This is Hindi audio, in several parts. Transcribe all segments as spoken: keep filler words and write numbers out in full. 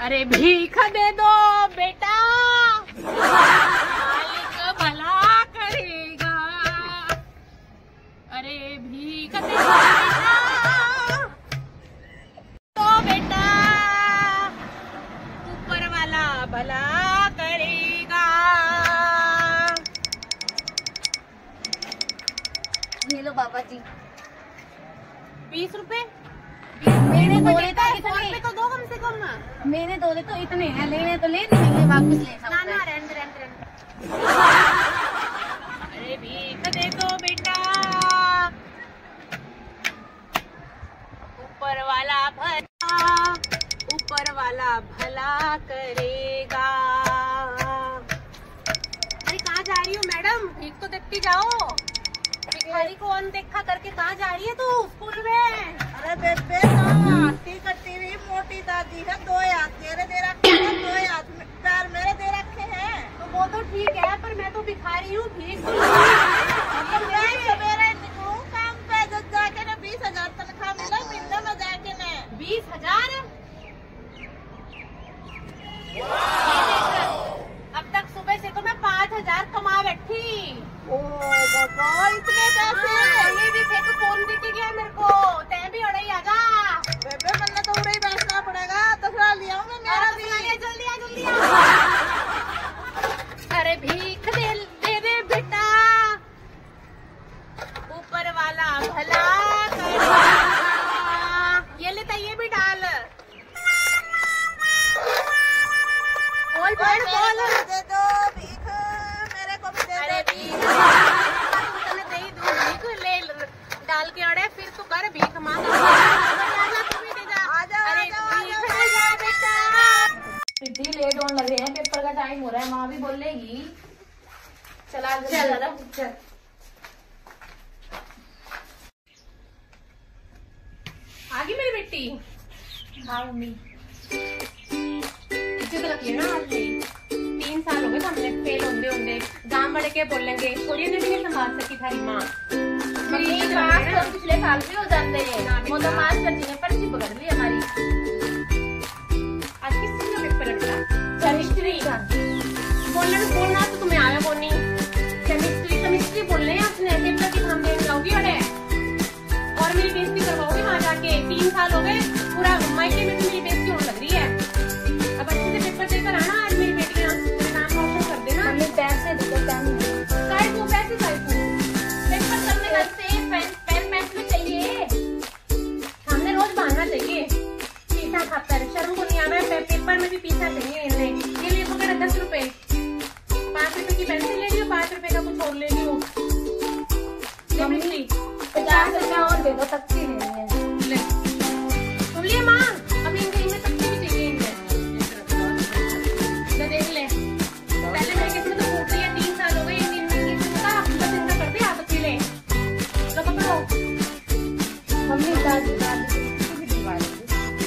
अरे भीख दे दो बेटा, मालिक भला करेगा। अरे भीख दे दो बेटा, तो बेटा ऊपर वाला भला करेगा। ये लो बाबा जी, बीस रुपए मेरे बोले तो इतने तो दो कम से कम। मेरे बोले तो इतने हैं, लेने तो ले देंगे, वापस ले ना ना रेंट रेंट रेंट। अरे भीख दे दो बेटा, ऊपर वाला भला ऊपर वाला भला करेगा। अरे कहाँ जा रही हो मैडम, भीख तो देती जाओ। भिखारी को अनदेखा करके कहाँ जा रही है तू स्कूल में? अरे बेबे आती कटी हुई मोटी दादी है, दो हाथ तेरे दे रखे हैं, दो हाथ पैर मेरे दे रखे हैं। तो वो तो ठीक है, पर मैं तो भिखारी हूँ, भीख सवेरे निकलूं काम पे, जब जाके ना बीस हजार तनख्वाह मिला मिलने में जाके ना बीस हजार। अब तक सुबह से तो मैं पाँच हजार कमा बैठी। ओ बाबा इतने पैसे। ये भी थे तो फोन देके गया मेरे को, तै भी अड़े आजा। बेबे मैंने तो उड़े ही बैठना पड़ेगा, तो फिर लिया मैं मेरा भी। जल्दी आ जल्दी आ। अरे भीख दे दे दे बेटा, ऊपर वाला भला करेगा। ये लेता, ये भी डाल। बोल बोल बोल। दे दो भीख, मेरे को भी दे अरे दो भीख दे ही दूं, भीख ले डाल के अड़े, फिर तू कर भीख मांग। तू भी दे जा। अरे भीख दे जा बेटा। इतनी लेट होने लगे हैं, पेपर का टाइम हो रहा है, माँ भी बोलेगी। चला चल चल। आ गई मेरी बेटी। हाँ मम्मी, इज्जत रखिए ना आपने। तीन साल हो गए हमने फेल होंगे होंगे, गांव बड़े के बोलेंगे, थोड़ी देर भी नहीं संभाल सकी थारी माँ। मम्मी पास तो पिछले साल भी हो जाते हैं, वो तो मास्टर जी ने पर्ची पकड़ ली हमारी। आज किस चीज का पेपर रखा? केमिस्ट्री का। बोलने में बोलना तो तुम्हें आया बोनी। केमिस्ट्री केमिस्ट्री बोल रहे हैं अपने पेपर की हम देने जाओगी अरे, और मेरी बेइज्जती करवाओगी वहाँ जाके। तीन साल हो गए, पूरा मायके में भी मेरी बेइज्जती होने लग रही है। अब अच्छे से पेपर देकर आना, आज मेरी बेटी का नाम रोशन कर देना। मम्मी पैसे दे दो, पेन काय को पैसे काय को पेपर करने का पेन पेन पेंसिल चाहिए, हमने रोज बहाना चाहिए। पीछा खाता है, शर्म को नहीं आ रहा है। पेपर में भी पीछा चाहिए इन्हें। ये लिए पकड़ दस रुपए, पाँच रुपए की पेंसिल ले लियो, पाँच रुपए का कुछ और ले लियो। मम्मी पचास रुपया और दे दो, तख्ती नहीं है। ले सुन लिया माँ, अब इनके इनमें तख्ती भी चाहिए इनमें। तो देख ले, पहले मेरे किसी तो फूट रही है, तीन साल हो गए इनका चिंता कर दिया। तो ले लो, पकड़ो। मम्मी दादी दादी भी दिलवा देगी।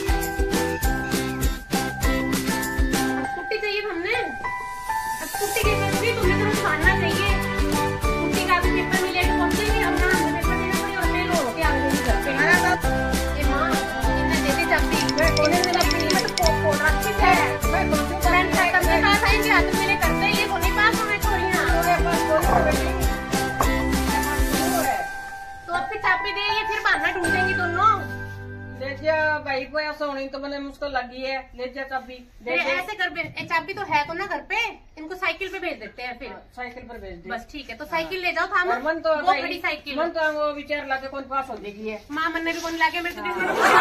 छुट्टी चाहिए हमने, अब छुट्टी के बाद भी तुम्हें तो मानना चाहिए। छुट्टी का भी पेपर मिले तो पहुंचेंगे, अब ना हमें पेपर देना पड़े और फेल हो क्या आगे नहीं करते हैं। ये माँ इन्हें देती चाहती इन्हें मेरा अपनी तो फोन रखी है। फ्रेंड साइकिल में साथ आएंगे, हाथ मेरे करते ही ये नहीं पास हमें छोड़ियाँ। तो अब फिर चाबी दे, ये फिर बहाना ढूंढेंगी दोनों। ले जा भाई को, ऐसा होने तो मैंने मुझको लगी है। ले जा चाबी। अरे ऐसे कर बे, ए, चाबी तो है तो ना घर पे, इनको साइकिल पे भेज देते हैं फिर। साइकिल पर भेज दे। बस ठीक है, तो साइकिल ले जाओ थाना। और मन तो वो खड़ी साइकिल मन तो वो विचार लाके कौन पास हो देगी है। माँ मन ने भी कौन लाके मेरे को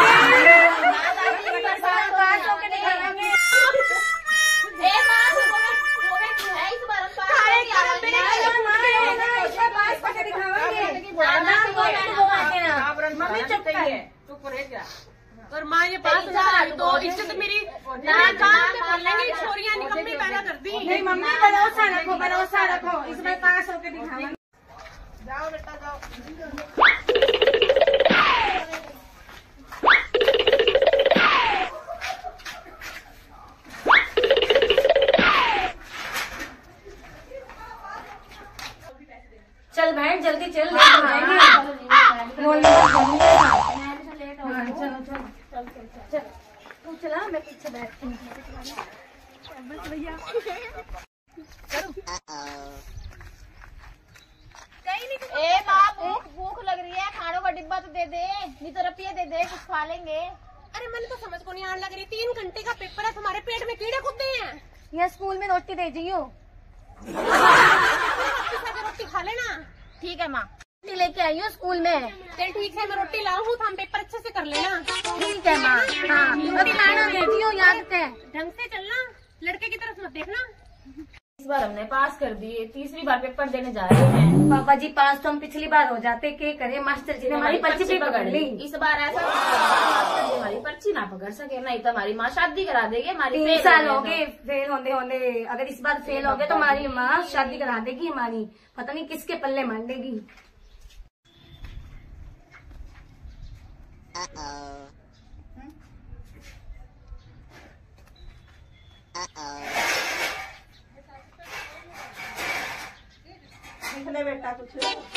मम्मी चुप चुप रह जा। और माँ ये पास हो जाए तो इज्जत मेरी ना काम पे बोलेंगे, छोरियाँ निकम्मी पैदा कर दी। नहीं मम्मी भरोसा रखो, भरोसा रखो, इसमें पास होके दिखावा। जाओ बेटा जाओ। चल बहन जल्दी चल, चलो चलो चल चल चल, तू चला मैं पीछे से बैठती हूँ। भैया ए माँ, भूख भूख लग रही है, खानों का डिब्बा तो दे दे, नहीं तो रुपये दे दे, कुछ खा लेंगे। अरे मैंने तो समझ को नहीं आने लग रही, तीन घंटे का पेपर है, तुम्हारे पेट में कीड़े कूदे हैं। यहाँ स्कूल में रोटी दे दियो। रोटी खा लेना। ठीक है माँ, रोटी लेके आई हूँ स्कूल में। चल ठीक है, मैं रोटी लाऊं तो हम पेपर अच्छे से कर लेना। ठीक है माँ। हाँ रोटी लाना दे दियो, याद से ढंग से चलना, लड़के की तरफ मत देखना। इस बार हमने पास कर दिए, तीसरी बार पेपर देने जा रहे हैं। पापा जी पास तो हम पिछली बार हो जाते, के करे मास्टर जी ने हमारी पर्ची पकड़ ली। इस बार ऐसा मास्टर जी हमारी पर्ची ना पकड़ सके, नहीं तो हमारी माँ शादी करा देगी। हमारी तीन साल हो गए फेल होने होने, अगर इस बार फेल हो गए तो हमारी माँ शादी करा देगी हमारी, पता नहीं किसके पल्ले मान लेगी। लिखने बेटा कुछ।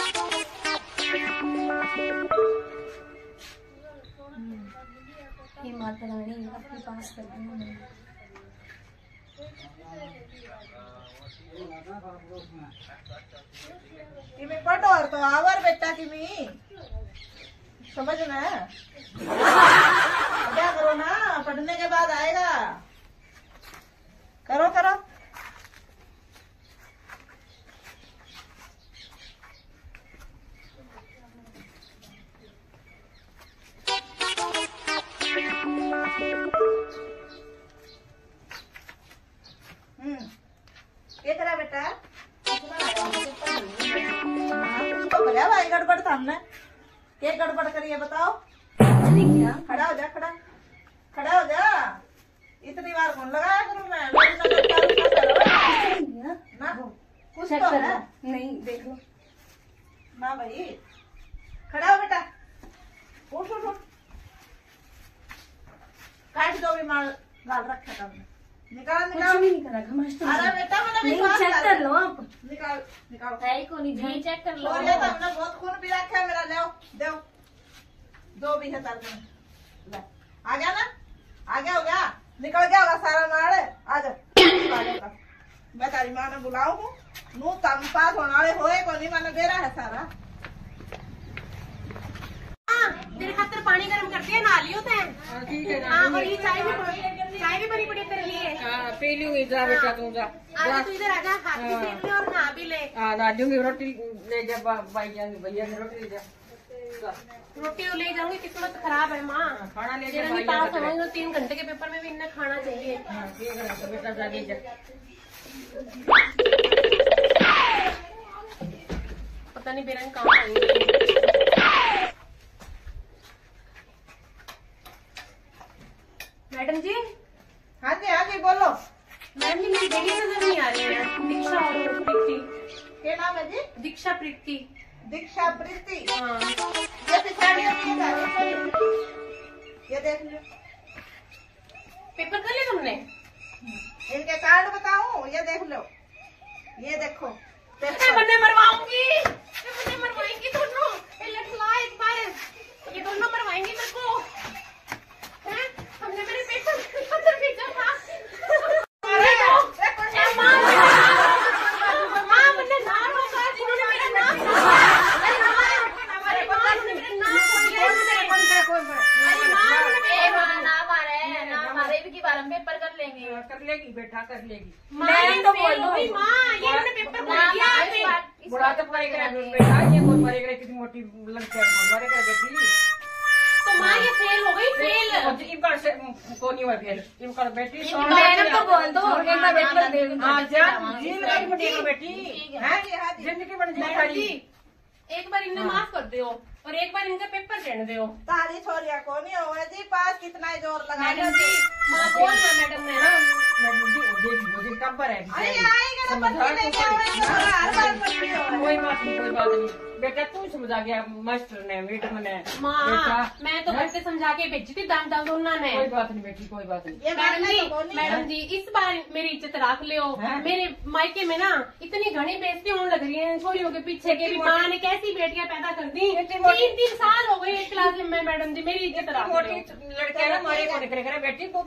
ये माता रानी अपने पास कर दी। किमी पढ़ो और तो आवर बेटा किमी समझ ना क्या करो ना, पढ़ने के बाद आएगा। करो करो। हम्म क्या करा बेटा? तो भैया भाई गड़बड़ था हमने, क्या गड़बड़ करी है बताओ? क्या खड़ा हो जा, खड़ा खड़ा हो जा। इतनी बार कौन लगाया करूँ मैं? मेरी नजर चालू ना करो ना, कुछ तो है। नहीं देख लो ना भाई, खड़ा हो बेटा, उठ उठ उठ। काट दो भी माल गाल रखा था हमने, निकाल निकाल। कुछ नहीं करा मास्टर। अरे बेटा मैंने नहीं विश्वास चेक कर लो आप, निकाल निकाल। है को नहीं जी, चेक कर लो। और ये तो हमने बहुत खून भी रखा है मेरा, ले दो दो भी है तार में, ले आ गया ना, आ गया हो गया, निकल गया होगा सारा माल। आ जाओ, मैं तारी माँ ने बुलाऊ हूँ, नू तम पास होने वाले होए को नहीं, मैंने दे रहा है सारा। तेरे खातिर पानी गर्म कर दिया, नहा लियो तैं। हाँ, और ये चाय भी चाय भी बनी पड़ी तेरे लिए। हाँ, पी लूंगी, जा बेटा तू जा। आजा तू इधर आजा, हाथ भी सेक ले और नहा भी ले। हाँ ना दूंगी, रोटी ले जा भाई जान, भैया की रोटी ले जा। रोटी तो ले जाऊंगी, किस्मत खराब है माँ। खाना ले जा जरा भी पास होंगे तो तीन घंटे के पेपर में भी इन्हें खाना चाहिए। हाँ ठीक है तो बेटा जा ले जा। पता नहीं बेरंग कहाँ आएंगे। मैडम जी। हाँ जी हाँ जी बोलो। मैडम जी मेरी बेटी नजर नहीं आ रही है, दीक्षा और प्रीति। क्या नाम है जी? दीक्षा प्रीति। दीक्षा प्रीति। हाँ ये पिछाड़ी होती है, ये देख लो। पेपर कर लिया तुमने? इनके कार्ड बताऊं, ये देख लो, ये देखो। मैं मरवाऊंगी, मैं मरवाएंगी दोनों, एक बार ये दोनों मरवाएंगी मेरे को। हैं? हमने मेरे पेपर अंदर भेजा था। माँ मुझे नाम होगा जिन्होंने मेरा नाम, अरे माँ उन्होंने मेरा नाम ना मारे ना मारे भी की बार हम पेपर कर लेंगे। कर लेगी बेटा, कर लेगी। मैं तो बोल दूंगी माँ, ये उन्होंने पेपर कर दिया। बुरा तो पड़ेगा बेटा, ये बहुत पड़ेगा, कितनी मोटी लगती है, मरेगा बेटी। तो माँ ये फेल हो गई, फेल। इनका से को नहीं हुआ फेल, इनका बेटी सौ मैडम तो बोल दो, एक बार बेटी दे दूँ। हाँ जान जील गई बेटी, बेटी हाँ जी हाँ जी। जिंदगी बन मैडम जी जाएगी। एक बार इन्हें माफ कर दो और एक बार इनका पेपर देने दो। तारी छोरिया को नहीं हुआ जी पास, कितना ही जोर लगा। मैडम जी माँ बोल ना मैडम ने ना। मैडम जी मुझे मुझे कब पर है, अरे आएगा ना, पत्नी लेके आएगा, हर बार पत्नी होगा। कोई बात नहीं, कोई बात नहीं। बेटा तू समझा गया मास्टर ने मैडम ने। माँ मैं तो बच्चे समझा के भेजी थी दाम दाम दोनों ने। कोई बात नहीं बेटी कोई बात नहीं। मैडम जी मैडम जी इस बार मेरी इज्जत रख लियो। मेरे मायके में ना इतनी घनी बेइज्जती होने लग रही है छोरियों के पीछे की। माँ ने कैसी बेटियां पैदा कर दी। तीन तीन साल हो गए एक क्लास में मैडम जी मेरी इज्जत रख लियो। लड़के ना मारे को निकले करे बेटी तू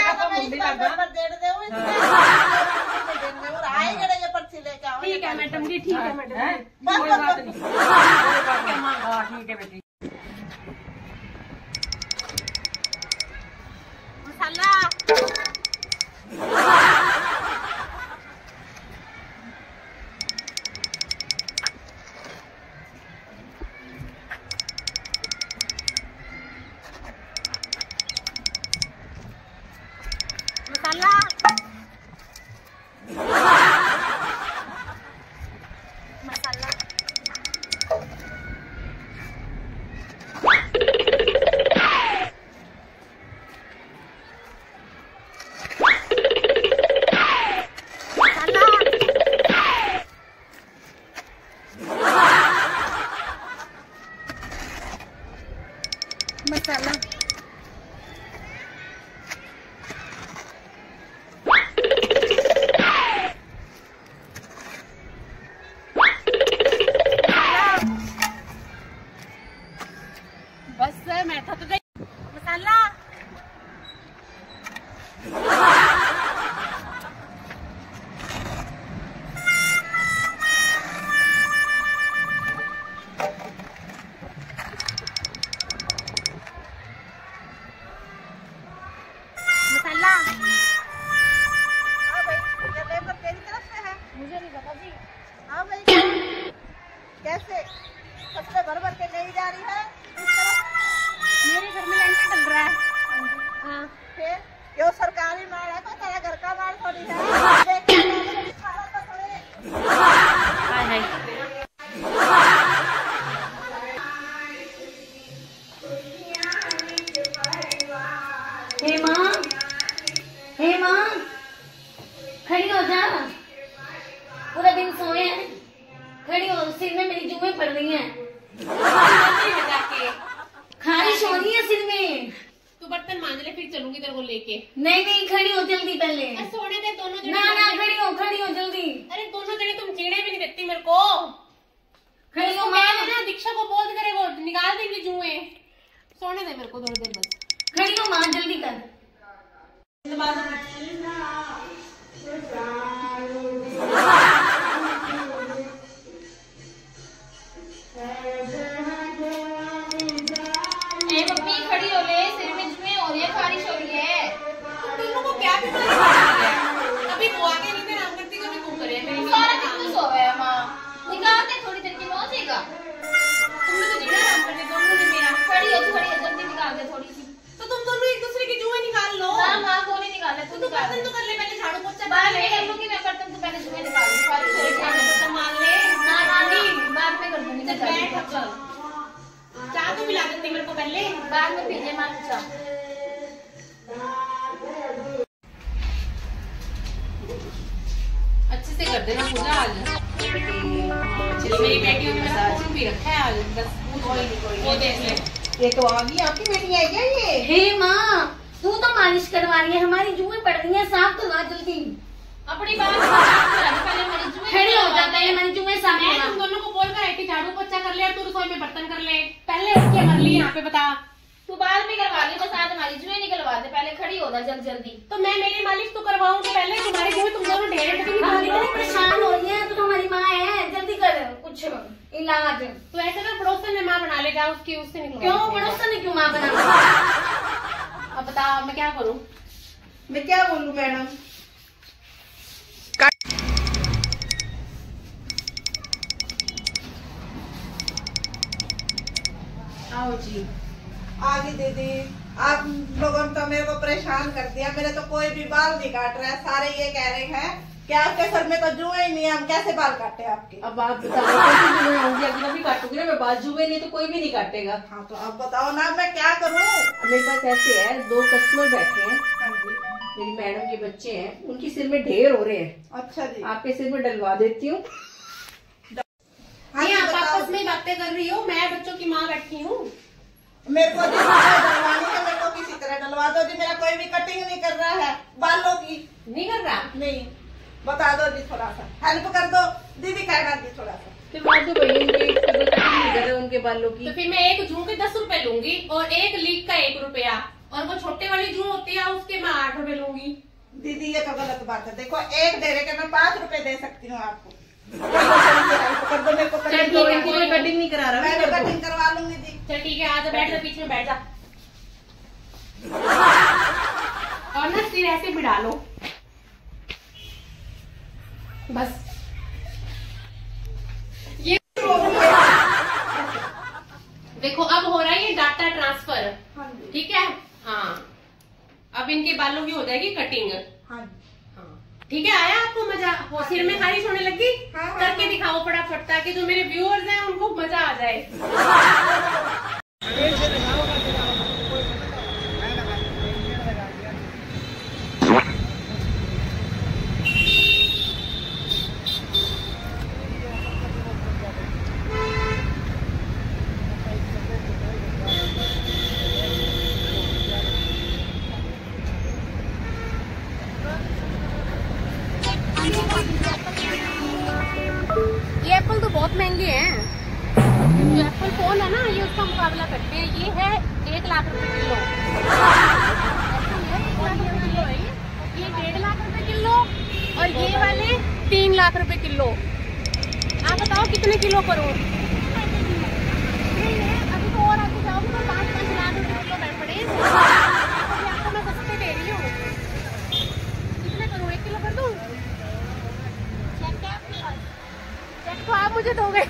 ठीक है मैडम जी ठीक है मैडम जी। कोई बात नहीं कोई बात नहीं। हाँ ठीक है बेटी। मसाला मसाला मसाला मसाला बस मैं थक गई। मसाला मसाला हाँ भाई ये लेबर तेरी तरफ से है। मुझे नहीं पता जी। हाँ भाई कैसे फसलें भर भर के नहीं जा रही है इस तरफ। मेरे घर में लेंटर डल रहा है। हाँ फिर क्यों सरकारी माल है कोई तेरा घर का माल थोड़ी है। देख के तो खाना तो थोड़ी। हाय हाय हे माँ हे माँ खड़ी हो जा। पूरा दिन सोए हैं। खड़ी हो सिर में मेरी जुएं पड़ रही हैं। खारिश हो रही है सिर में। तू बर्तन मांज ले फिर चलूंगी तेरे को लेके। नहीं नहीं खड़ी हो जल्दी पहले। अरे सोने दे दोनों जने। ना ना खड़ी हो खड़ी हो जल्दी। अरे दोनों जने तुम जीने भी नहीं देती मेरे को। खड़ी हो उसको माँ। कह देना दीक्षा को बोल दे तेरे को निकाल देंगे जुए। सोने दे मेरे को थोड़ी देर बस। खड़ी हो माँ जल्दी कर। ए मम्मी खड़ी हो ले सिर में जुएं हो रही है खारिश हो रही है। तुम दोनों को क्या बीमारी है? अभी वो आके नींद आराम करती कभी घूम करे मेरी सारा दिन तो सोया है माँ। निकाल दे थोड़ी देर के लिए हो जाएगा। तुमने तो जीना आराम करने दोनों ने मेरा। खड़ी हो खड़ी हो जल्दी निकाल दे थोड़ी सी। तो तुम दोनों एक दूसरे की जुएं निकाल लो। ना माँ को नहीं निकालना। तू बर्तन तो कर ले पहले झाड़ू पोछा बाद में कर लूंगी मैं बर्तन तो पहले जुएं निकाल दूँ। खारिश हो रही है बर्तन मान ले। ना नानी बाद में कर दूंगी। चल बैठ चल। चाय तो मिला देती मेरे को पहले बाद में पीजिए माँ चाय। अच्छे से कर देना पूजा आज। चलिए मेरी बेटियों ने मेरा कुछ भी रखा है आज बस वो देख ले। ये तो आ गई आपकी बेटी है क्या ये? हे माँ तू तो मालिश करवा रही है। हमारी जुएं पड़ रही हैं। साफ करवा जल्दी। अपनी बात पहले मेरी जुएं खड़ी हो जाता है। हमारी जुएं साफ मैं करवा। तुम दोनों को बोल कर आई थी झाड़ू पोछा कर ले और तू रसोई में बर्तन कर ले। पहले उसके कर ली यहाँ पे बता। तू बाल भी करवा ली बस आज हमारी जुएं निकलवा दे। पहले खड़ी हो जा जल्दी जल्दी। तो मैं मेरी मालिश तो करवाऊंगी पहले तुम्हारी जुएं तुम दोनों ढेर हम इतनी परेशान हो रही है। तू तो हमारी माँ है। जल्दी कर कुछ इलाज। तो ऐसे ना पड़ोसन में माँ बना ले जा उसकी उससे निकलवा। क्यों पड़ोसन ने क्यों माँ बना? अब बता मैं क्या करूँ? मैं क्या बोलूं मैडम? आओ जी। आगे दीदी आप लोगों ने तो मेरे को परेशान कर दिया। मेरे तो कोई भी बाल नहीं काट रहा है। सारे ये कह रहे हैं कि आपके सर में तो जुए ही नहीं है। हम कैसे बाल काटे आपके? अब आप बताओ कैसे जुए होंगी? अभी मैं भी काटूंगी ना। मैं बाल जुए नहीं तो कोई भी नहीं काटेगा। हाँ तो आप बताओ ना मैं क्या करूँ? मेरे पास ऐसे है दो कस्टमर बैठे हैं। हाँ जी मेरी मैडम के बच्चे हैं उनके सिर में ढेर हो रहे हैं। अच्छा जी आपके सिर में डलवा देती हूँ। हाँ जी आप बताओ। आपस में बातें कर रही हो, मैं बच्चों की माँ बैठी हूँ। मेरे को जी डलवानी है, मेरे को किसी तरह डलवा दो जी। मेरा कोई भी कटिंग नहीं कर रहा है बालों की। नहीं कर रहा? नहीं, बता दो जी, थोड़ा सा हेल्प कर दो दीदी, कहना जी थोड़ा सा। तो मैं तो भैया इनके कटिंग नहीं कर रहे उनके बालों की। तो फिर मैं एक जूं के दस रुपए लूंगी और एक लीक का एक रुपया, और वो छोटे वाली जूं होती है उसके मैं आठ रुपए लूंगी। दीदी ये तो गलत बात है। देखो एक डेरे के मैं पाँच रुपए दे सकती हूँ आपको। हेल्प कर दो मेरे को। चल ठीक है, कोई कटिंग नहीं करा रहा, मैं कर दो। कटिंग करवा लूंगी जी। चल ठीक है, आजा बैठ जा, बीच में बैठ जा और ना सिर ऐसे बिड़ा लो बस। ये देखो अब हो रहा है ये डाटा ट्रांसफर, ठीक है? हाँ, अब इनके बालों की हो जाएगी कटिंग। हाँ ठीक है, आया आपको मजा? वो सिर में खारिश होने लगी? हाँ, हाँ, करके हाँ। दिखाओ फटाफट, ताकि जो मेरे व्यूअर्स हैं उनको मजा आ जाए। ये एप्पल तो बहुत महंगे हैं। जो एप्पल फोन है ना, ये उसका मुकाबला करते हैं। ये है एक लाख रुपए किलो, किलो है ये। ये डेढ़ लाख रुपए किलो और ये वाले तीन लाख रुपए किलो। आप बताओ कितने किलो करूँ? अभी तो और आगे जाओगे तो पाँच पाँच लाख रुपए किलो बैठ पड़े। अभी आपको मैं सस्ते दे रही हूँ। कितने करूँ? एक किलो कर दूँ? चेक तो आप मुझे दोगे।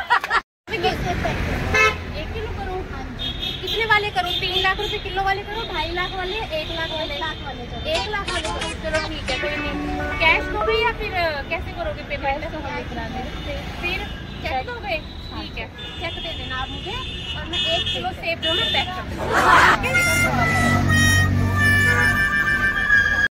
एक किलो करूँ? कितने वाले करूँ? तीन लाख रुपए किलो वाले करूँ, ढाई लाख वाले, एक लाख वाले? लाख वाले एक लाख वाले करूँ। चलो ठीक है, कोई नहीं। कैश दोगे या फिर कैसे करोगे पेमेंट? फिर चेक दोगे? ठीक है, चेक दे देना आप मुझे और मैं एक किलो सेब जो मैं पैक कर दूँगी।